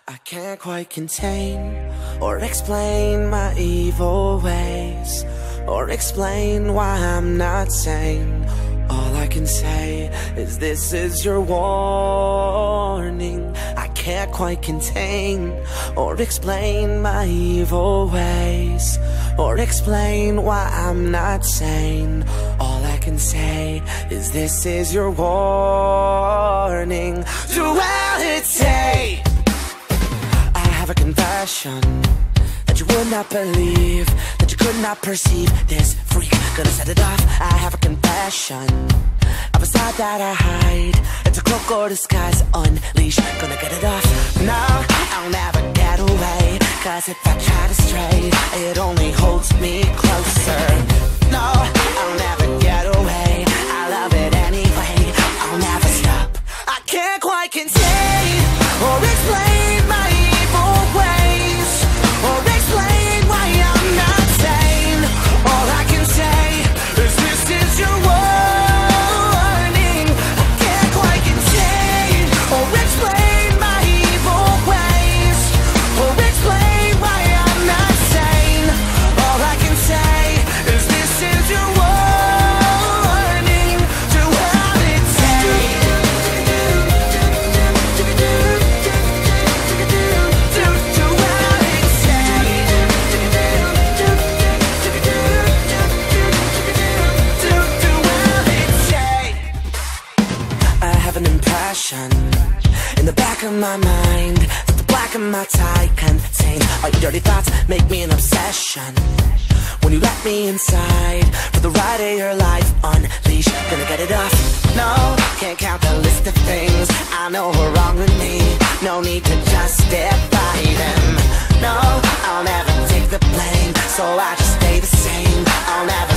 I can't quite contain or explain my evil ways, or explain why I'm not sane. All I can say is this is your warning. I can't quite contain or explain my evil ways, or explain why I'm not sane. All I can say is this is your warning. Duality. I have a confession that you would not believe, that you could not perceive. This freak gonna set it off. I have a confession of a side that I hide. It's a cloak or disguise, unleash, gonna get it off. No, I'll never get away, cause if I try to stray, it only holds me closer. No, I'll never get away, I love it anyway, I'll never stop. I can't quite contain or explain my evil ways, or explain why I'm not sane. All I can say is this is your warning. I can't quite contain or explain my evil ways, or explain why I'm not sane. All I can say is this is your warning. Duality. I have an impression in the back of my mind that the black of my tie contain all your dirty thoughts, make me an obsession. When you let me inside for the ride of your life, unleash, gonna get it off. No, can't count the list of things I know are wrong with me. No need to justify them. No, I'll never take the blame, so I just stay the same. I'll never